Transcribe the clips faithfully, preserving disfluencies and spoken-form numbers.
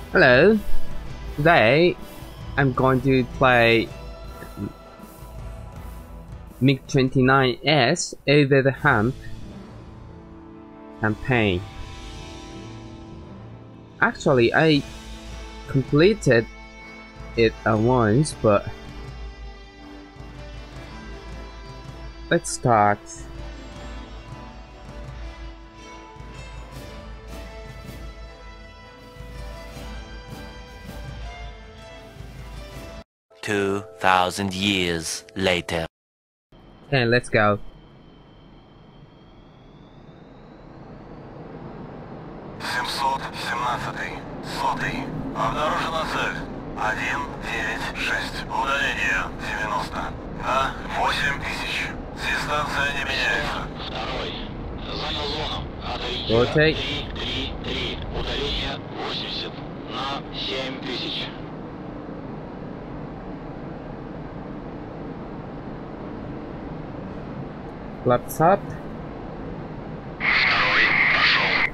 Hello, today I'm going to play MiG twenty-nine S over the Hump campaign. Actually, I completed it at once, but let's start. Two thousand years later. Okay, let's go. семьсот семнадцатый, сотый. Обнаружена цель. один девять шесть. Удаление девяносто. На восемь тысяч. Дистанция не меняется. Второй. Занял зону. Rotate. три три три. Удаление восемьдесят. На семь тысяч. Flaps up. Второй. Пошел.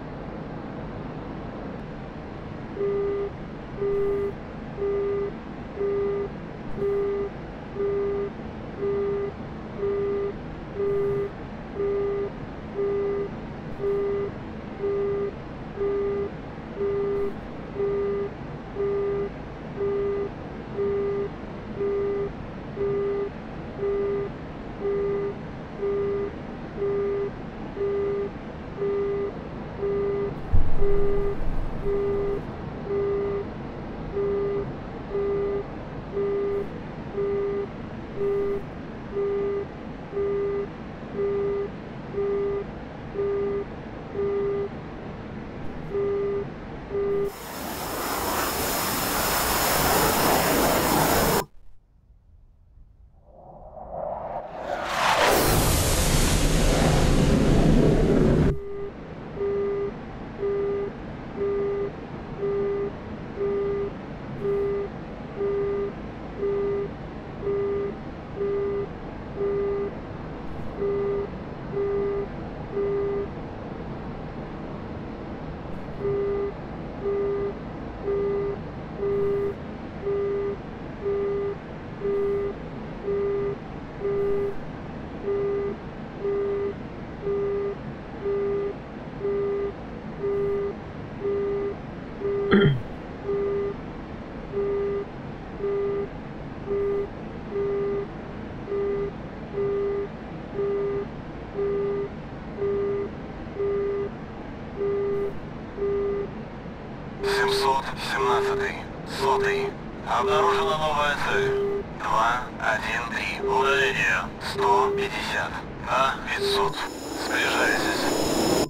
семьсот семнадцатый, сотый. Обнаружена новая цель. два один три. Удаление сто пятьдесят. На пятьсот. Сближайтесь.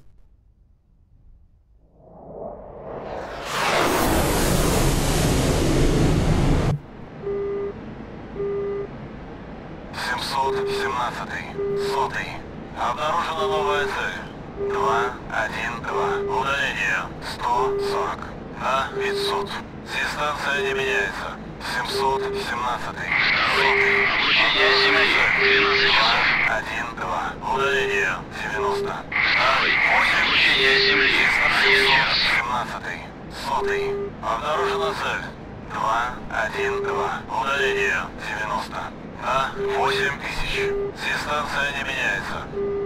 семьсот семнадцатый, сотый. Обнаружена новая цель. два один два. Удаление сто сорок. На пятьсот. Дистанция не меняется. семьсот семнадцатый. Сотый. Обучение земли. двенадцать часов. два один два. Удаление девяносто. На восемь. Обучение земли. один час. семнадцатый. Сотый. Обнаружена цель. два один два. Удаление девяносто. На восемь тысяч. Дистанция не меняется.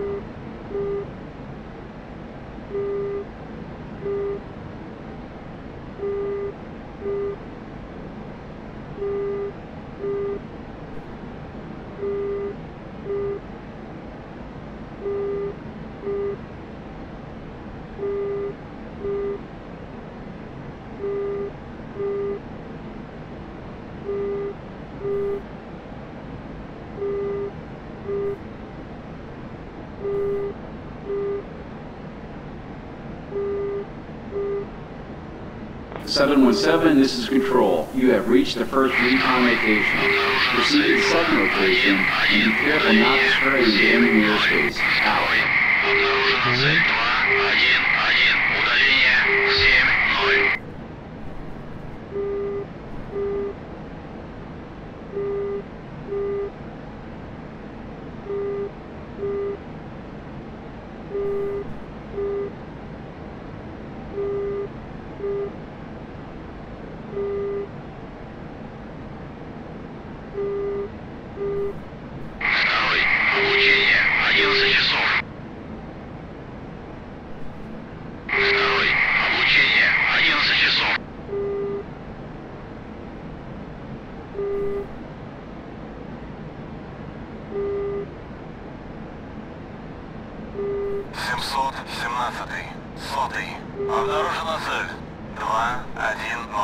seven one seven, this is Control. You have reached the first recon location. Proceed to the second location and be careful not to stray into enemy airspace. Out. Обнаружена цель. два один один. Удаление семь ноль.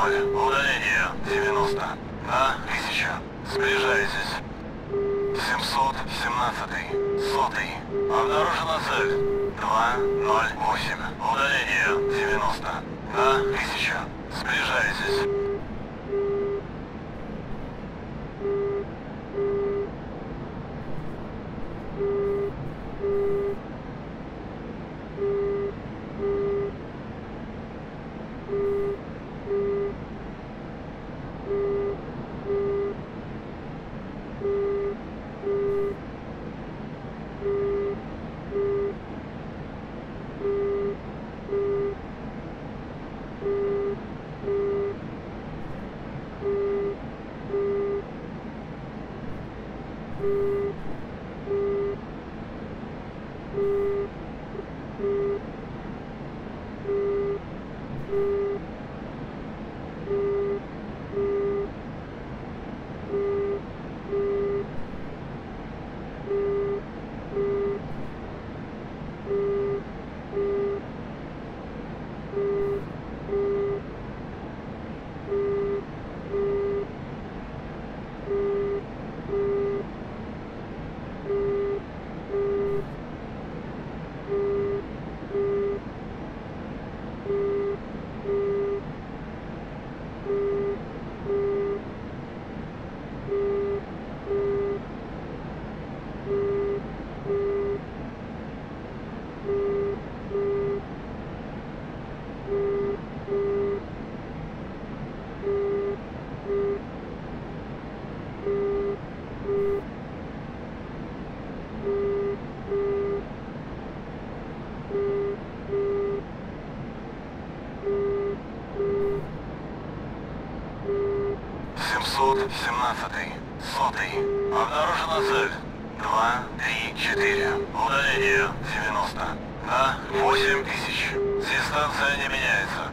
ноль. Удаление девяносто. На тысячу. Сближайтесь. семьсот семнадцать. Сотый. Обнаружена цель. два ноль восемь. Удаление девяносто. На тысячу. Сближайтесь. семьсот семнадцать. Сотый. Обнаружена цель. два, три, четыре. Удаление девяносто. На восемь тысяч. Дистанция не меняется.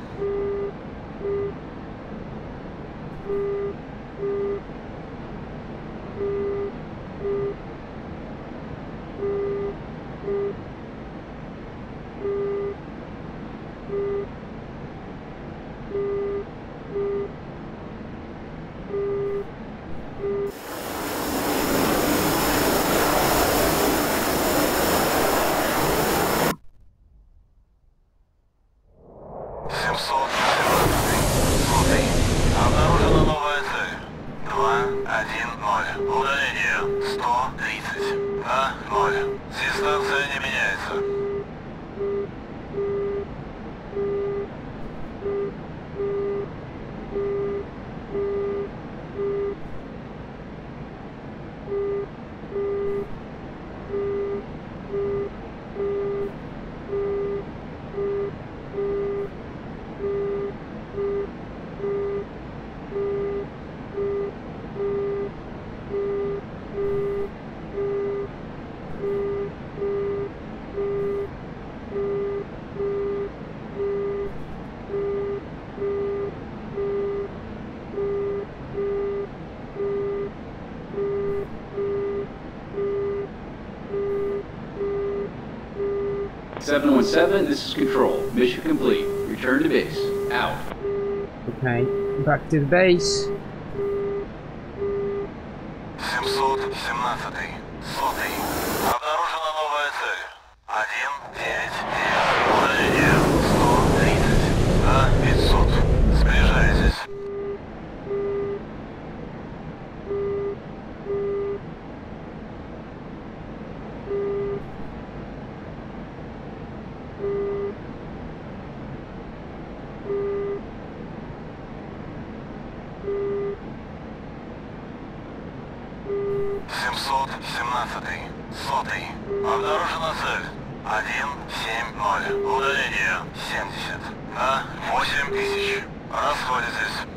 семьсот семнадцать. Сотый. Обнаружена новая цель. два, один, ноль. Удаление сто тридцать. На ноль. Дистанция не меняется. seven one seven, this is Control. Mission complete. Return to base. Out. Okay, back to the base. семьсот семнадцать. Сотый. Обнаружена новая цель. один, девять, девять. Удаление сто тридцать. На пятьсот. Сближайтесь. семьсот семнадцать. Сотый. Обнаружена цель. один, семь, ноль. Удаление семьдесят. На восемь тысяч. Расходитесь.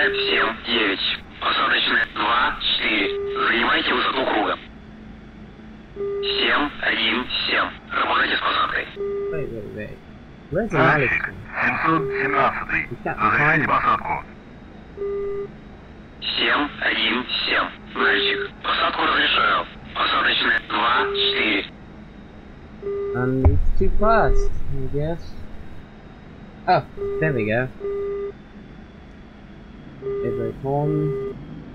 Закидаем семь девять. Посадочная два четыре. Занимайте высоту круга. семь один семь. Работайте с посадкой. Wait, wait, wait. Where's the Malik? семьсот семнадцать. He's got Завершите behind. посадку. семь один семь. Мальчик, посадку разрешаю. Посадочная два четыре. And it's too fast, I guess. Oh, there we go. Every on.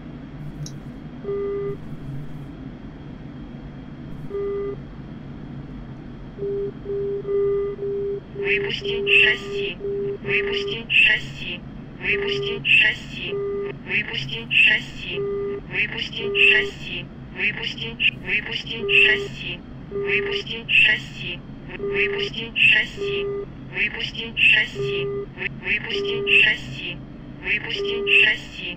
Выпустить шасси. Выпустить шасси. Выпустить шасси. Выпустить шасси. Выпустить шасси. Выпустить. Выпустить шасси. Выпустить шасси. Выпустить шасси. Выпустить шасси. Выпустить шасси. Выпустить шасси.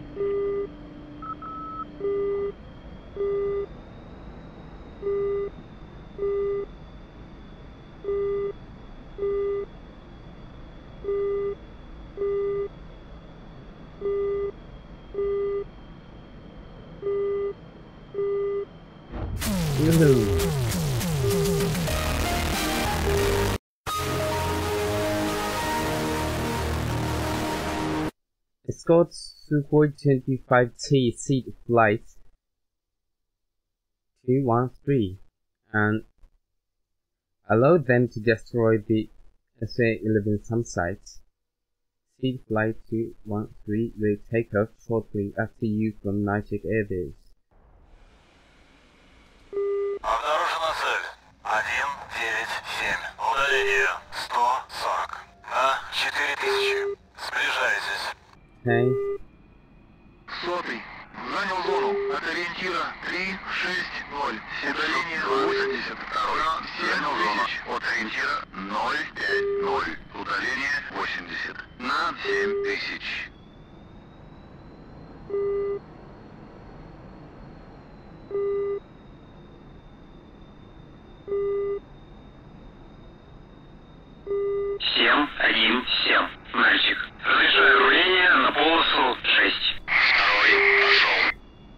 Woohoo. Escort Sukhoi twenty-five T seed flight two one three and allow them to destroy the S A eleven SAM sites. Seed flight two one three will take off shortly after you from Nijik Airbase. Обнаружена цель. один девять семь. Удаление сто сорок. На четыре тысячи. Сближайтесь. Okay. Сотый. Занял зону. От ориентира три шесть ноль. Удаление восемьдесят. На семь тысяч. От ориентира ноль пять ноль. Удаление восемьдесят. На семь тысяч. семь один семь. Мальчик, разрешаю руление на полосу шесть. Второй пошел.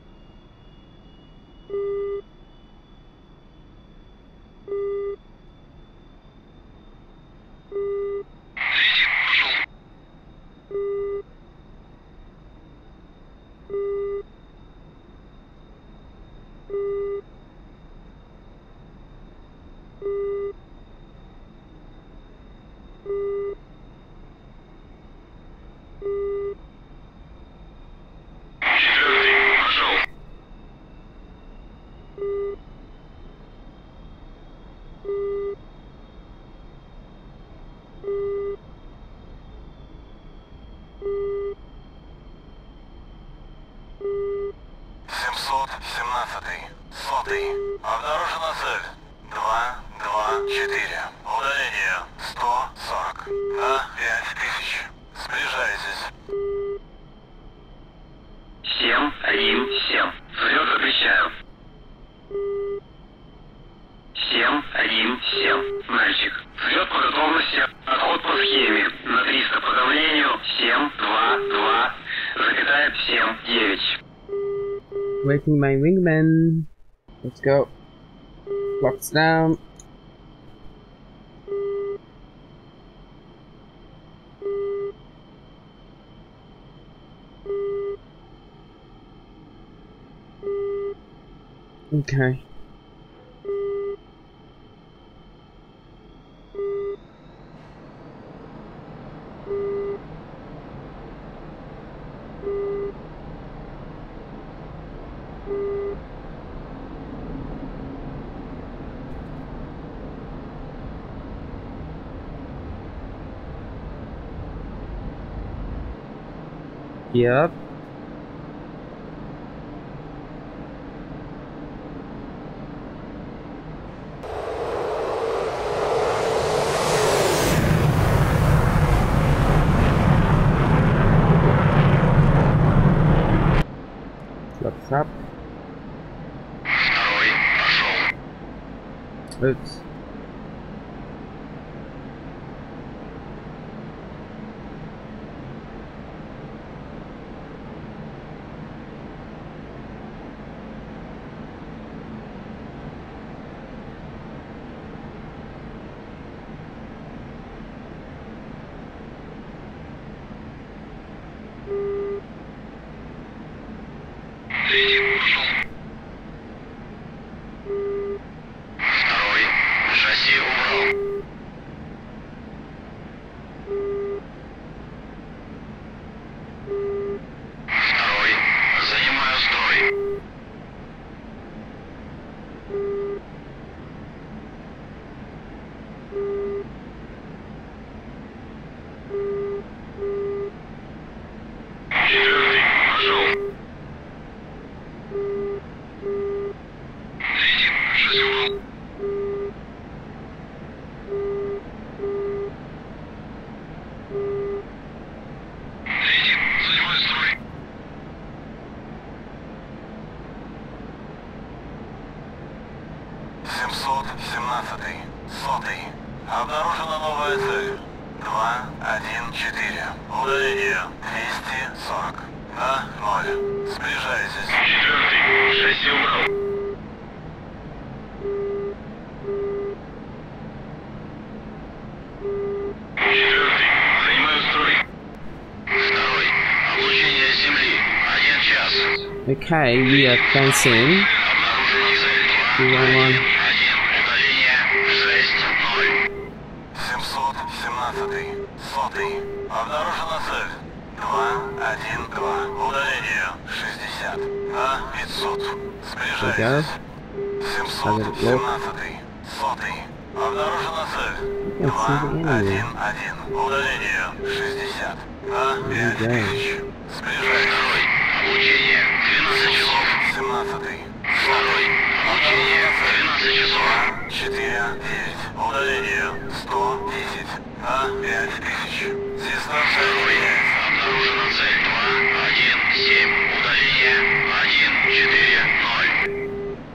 Третий пошел. Четвертый пошел. семьсот семнадцатый. Сотый. Обнаружена цель. два два четыре. Удаление сто сорок. На пять тысяч. Сближайтесь. семь один семь. Взлет запрещаю. семь один семь. Мальчик, взлет по готовности. Отход по схеме. На триста по давлению. семь два два. Запятая семь девять. Waiting my wingman. Let's go. Clock's down. Okay. Yep. What's up? Второй пошел. Oops. Третий, пошел. Второй, шасси убрал. Второй, занимаю строй. Четвертый, пошел. Третий, шасси убрал. Третий, занимаю строй. семьсот семнадцатый, сотый. Обнаружена новая цель. два, один, четыре. Удаление двести сорок. На ноль. Сближайтесь. Четвертый, шасси убрал. Четвертый, занимаю строй. Второй, облучение земли. Один час. Okay, we are fencing. Обнаружена цель. Two два, one one. один. Удаление шесть ноль. семьсот семнадцатый, сотый. Обнаружена цель. два, один, два. Удаление шестьдесят. На пятьсот. Сближайтесь. семьсот семнадцатый, сотый. Обнаружена цель. два, один, один. Удаление шестьдесят. На пять тысяч. Сближайтесь. Облучение двенадцать часов. семнадцатый. Второй. Облучение двенадцать часов. четыре девять. Удаление сто десять. На пять тысяч. Дистанция не меняется. Обнаружена цель. два, один, семь. Удаление один, четыре, ноль.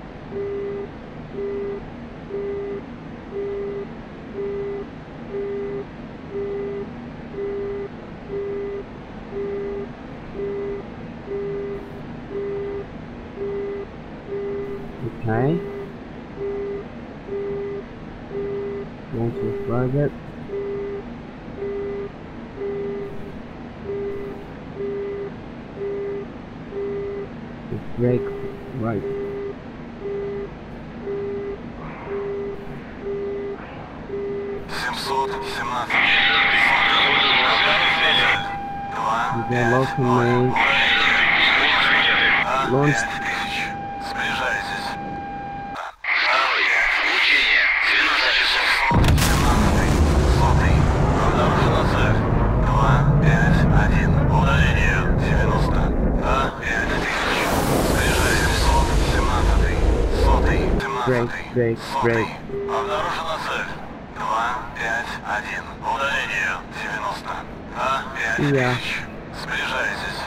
Okay. Want to flag it? Break right. семьсот семнадцать. два, We got local main. Launched. Сближайтесь. Второй. Учение. двенадцать часов. семнадцатый. Сотый. Обнаружена цель. два, пять, один. Удаление девяносто. На пять тысяч. Сближайтесь. семнадцатый. Сотый. семнадцатый. Break, break, Сотый. Обнаружена цель. два, пять, один. Удаление девяносто. На пять Yeah. тысяч. Сближайтесь.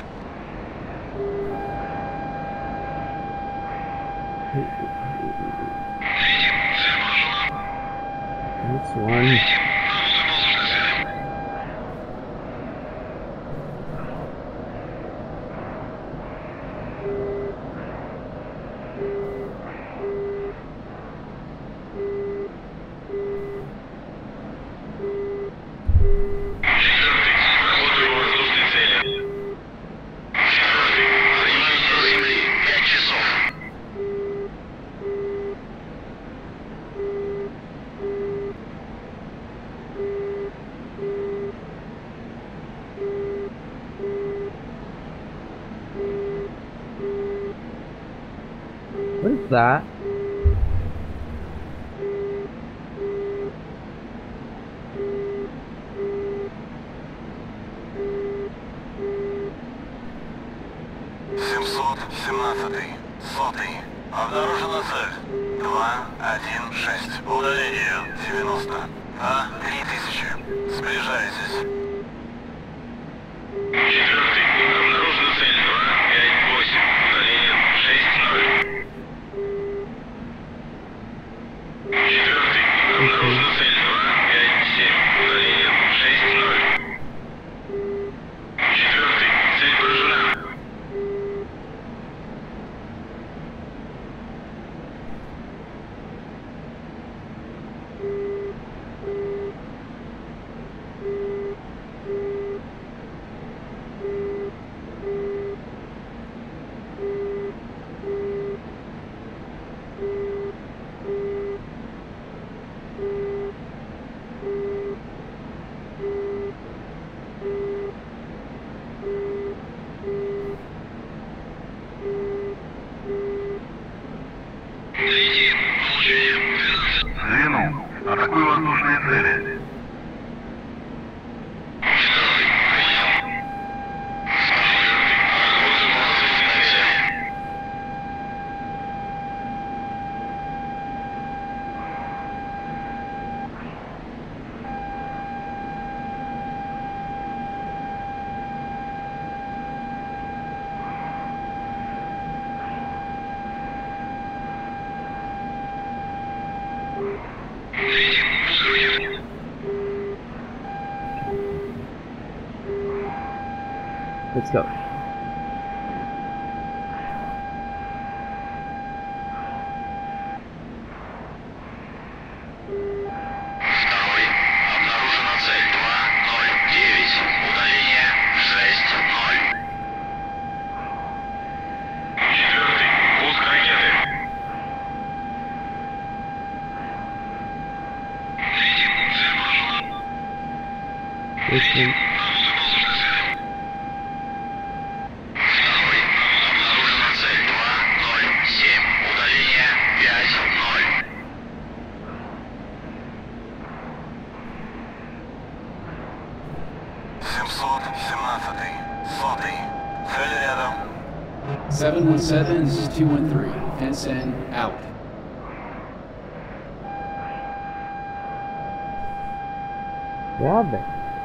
That's one. What is that? семьсот семнадцатый. Сотый. Обнаружена цель. два, один, шесть. Удаление девяносто. На три тысячи. Сближайтесь. Четвертый. Обнаружена цель. два, пять, восемь. Удаление шесть ноль. Четвертый. Обнаружена цель. два, пять, семь. Удаление шесть ноль. Четвертый. Цель поражена. Атакую воздушные цели. Let's go. Второй. Обнаружена цель два ноль девять. Удаление шесть ноль. Четвертый. Пуск ракеты. Третий. Цель поражена. Если... Второй. Обнаружена цель два ноль семь. Удаление пять ноль. семьсот семнадцатый. Сотый. Цель рядом. seven one seven, this is two one three. Fence in, out. Ладно.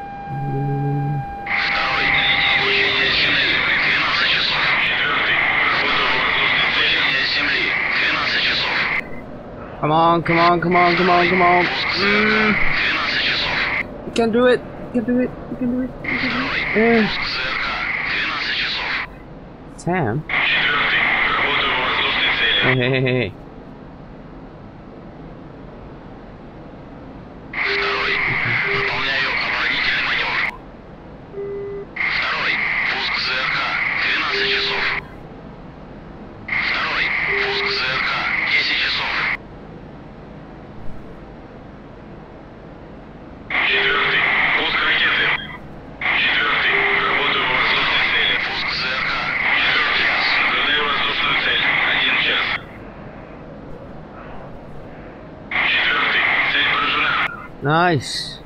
Второй. Получение Земли. двенадцать часов. Четвертый. Получение Земли. двенадцать часов. Come on, come on, come on, come on, come on. Mm, двенадцать часов. you can do it. You can do it. You can do it. You can do Второй. it. Uh, Пуск ЗРК. двенадцать часов. Sam. Четвертый. Работаю в воздушной цели. Hey, hey, hey, hey. Второй. Выполняю оборонительный маневр. Второй. Пуск ЗРК. двенадцать часов. Второй. Пуск ЗРК. десять часов. Четвертый. Пуск ракеты. Четвертый. Работаю в воздушной цели. Пуск ЗРК. Четвертый. Час. Наблюдаю воздушную цель. Один час. Четвертый. Цель поражена. Nice.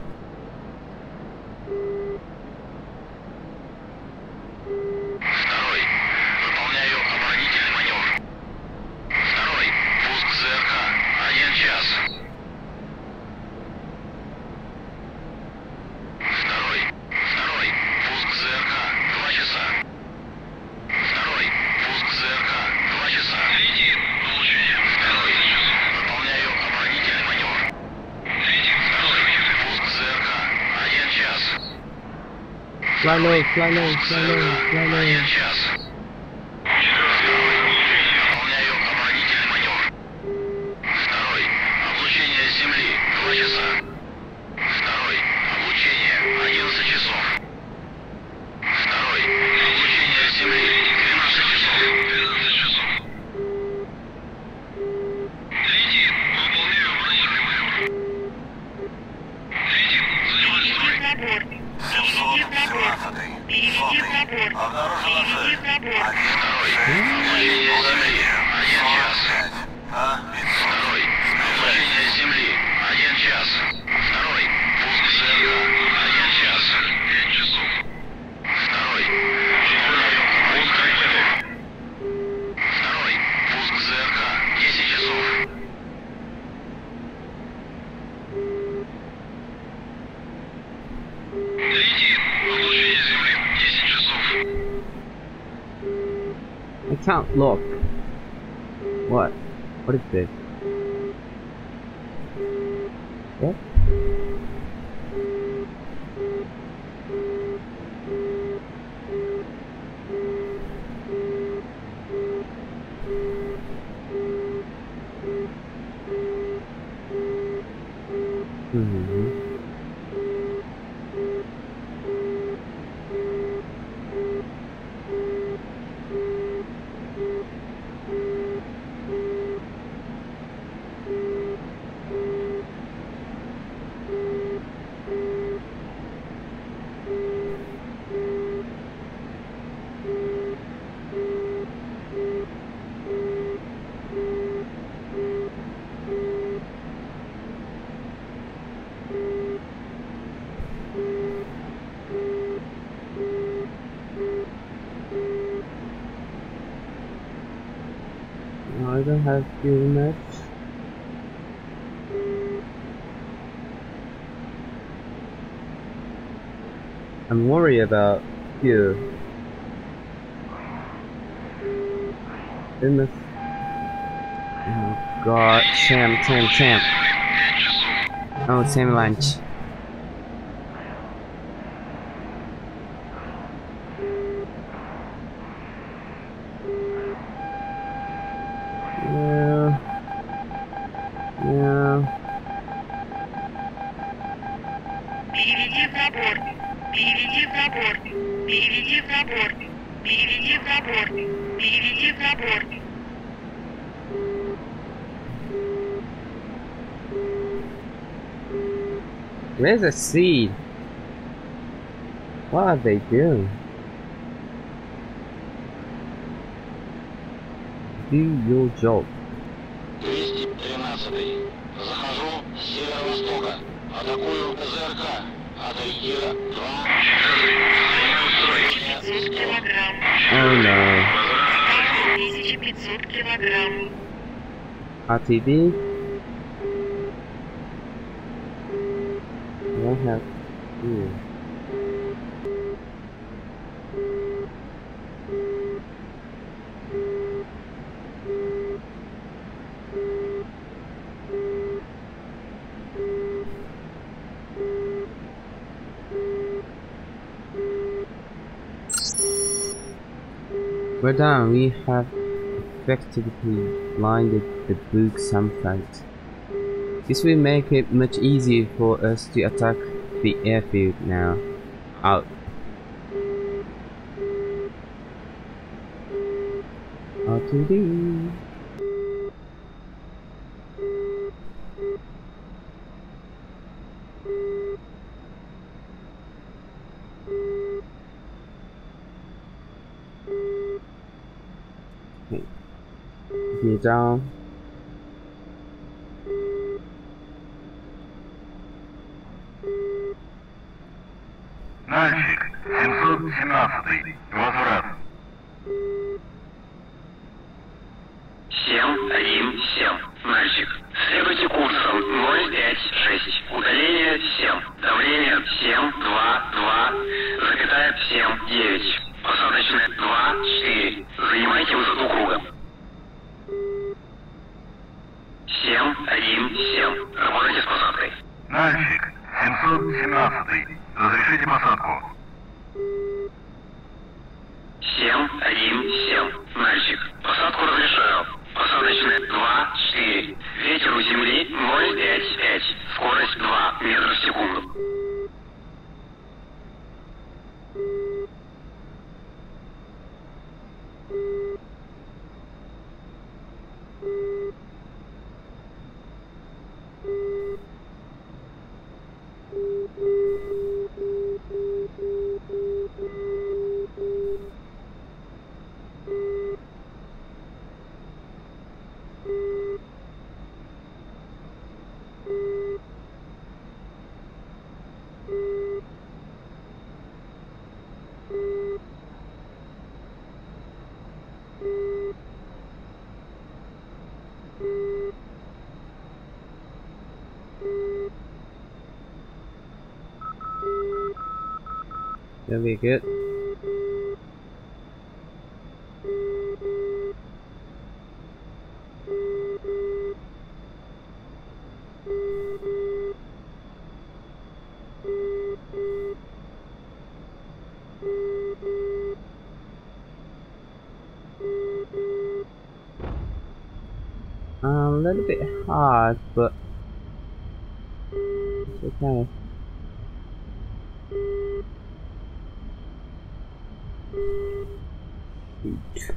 Второй. Выполняю оборонительный маневр. Второй. Пуск ЗРК. Один час. Второй. Второй. Пуск ЗРК. Два часа. Второй. Пуск ЗРК. Два часа. Третий. Получение. Второй. Выполняю оборонительный маневр. Третий. Второй. Пуск ЗРК. Один час. Fly low, fly low, fly low, fly low. Один час. Четвертый. Выполняю оборонительный маневр. Второй. Облучение Земли. Два часа. Второй. Облучение. Одиннадцать часов. Второй. Облучение Земли. Двенадцать часов. Двенадцать часов. Третий. Выполняю оборонительный маневр. Третий. Занимать строй. семьсот семнадцатый. Переведи в набор. Обнаружена Переведи цель. в набор. Второй. Облучение Земли. Один час. А? Второй. Облучение Земли. Один час. Второй. Пуск ЗРК. Один час. Пять часов. Второй. Четвертый. Пуск ракеты. Второй. Пуск ЗРК. Десять часов. Третий. Облучение Земли. Десять часов. I can't look. What? What is this? What? Mm-hmm. don't have too much. I'm worried about you. Goodness. Oh god, Sam, Sam, Sam. Oh, Sam lunch. Yeah. Yeah. Переведи в набор. Переведи в набор. Переведи в набор. Переведи в набор. Переведи в набор. Where's the seed? What are they doing? Do your job. двести тринадцатый. Захожу с северо-востока. Атакую ЗРК. Ориентира два. пятьсот килограмм. Oh no. тысяча пятьсот килограмм. R T D? I don't have food. We're done. We have effectively blinded the Book Samphite. This will make it much easier for us to attack the airfield now. Out. R T D. Okay. Gear down. Мальчик, семьсот семнадцатый. Возврат. семь один семь. Мальчик. Следуйте курсом ноль пять шесть. Удаление семь. Давление семь два два. Запятая семь девять. Посадочное два четыре. Занимайте высоту круга. семь один семь. Работайте с посадкой. Мальчик, семьсот семнадцатый. Разрешите посадку. семь один семь. Мальчик. Посадку разрешаю. Посадочная два четыре. Ветер у земли ноль пять пять. Скорость два метра в секунду. That'll be good. Uh, a little bit hard, but it's okay. Shoot.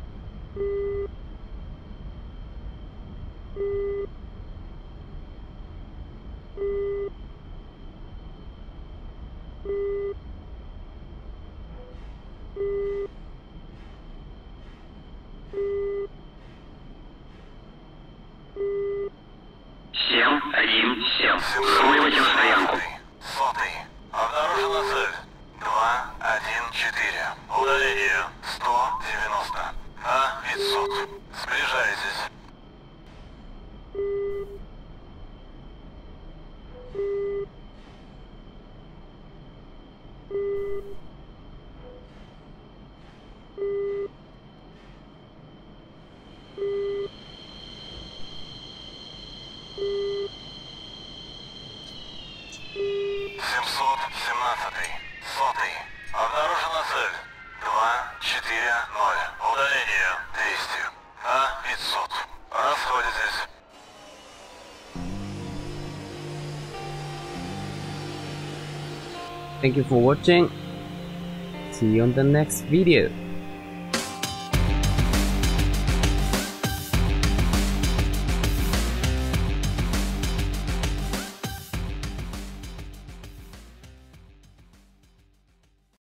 семь один семь. Смывайте на стоянку. Сотый. Обнаружена цель. два один четыре. Удаление сто девяносто. А пятьсот. Сближайтесь. четыре ноль. Удаление двести. На пятьсот. Расходитесь. Thank you for watching. See you on the next video.